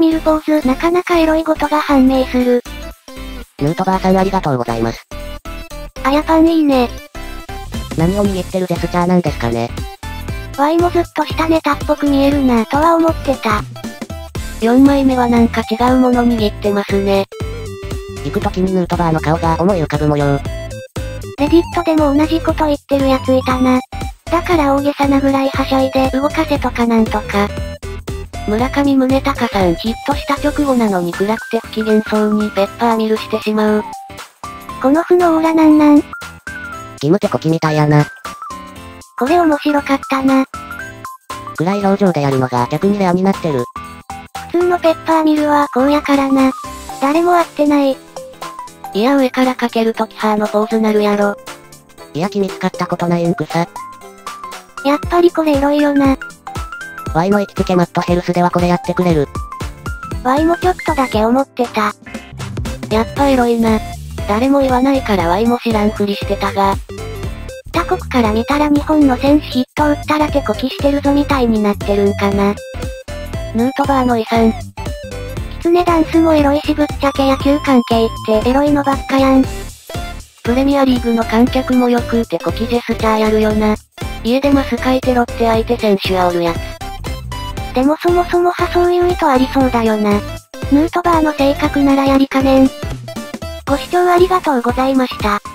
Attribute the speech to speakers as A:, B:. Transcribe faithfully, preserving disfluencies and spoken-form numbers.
A: ミルポーズなかなかエロいことが判明する。
B: ヌートバーさんありがとうございます。
A: あやパンいいね。
B: 何を握ってるジェスチャーなんですかね。
A: ワイもずっとしたネタっぽく見えるなとは思ってた。
C: よんまいめはなんか違うもの握ってますね。
B: 行く時にヌートバーの顔が思い浮かぶ模様。
A: レディットでも同じこと言ってるやついたな。だから大げさなぐらいはしゃいで動かせとかなんとか。
C: 村上宗隆さんヒットした直後なのに暗くて不機嫌そうにペッパーミルしてしまう。
A: この負のオーラなんなん？
B: キムテコキみたいやな。
A: これ面白かったな。
B: 暗い表情でやるのが逆にレアになってる。
A: 普通のペッパーミルはこうやからな。誰も会ってない。
C: いや上からかけるとキハーのポーズなるやろ。
B: いや君使ったことないんくさ。
A: やっぱりこれエロいよな。
B: ワイの行きつけマットヘルスではこれやってくれる。
A: ワイもちょっとだけ思ってた。
C: やっぱエロいな。誰も言わないからワイも知らんふりしてたが。
A: 他国から見たら日本の選手ヒット打ったら手こきしてるぞみたいになってるんかな。
C: ヌートバーの遺産。
A: キツネダンスもエロいしぶっちゃけ野球関係ってエロいのばっかやん。
C: プレミアリーグの観客もよく手こきジェスチャーやるよな。家でマス書いてろって相手選手煽るやつ。
A: でもそもそもはそういう意図ありそうだよな。ヌートバーの性格ならやりかねん。ご視聴ありがとうございました。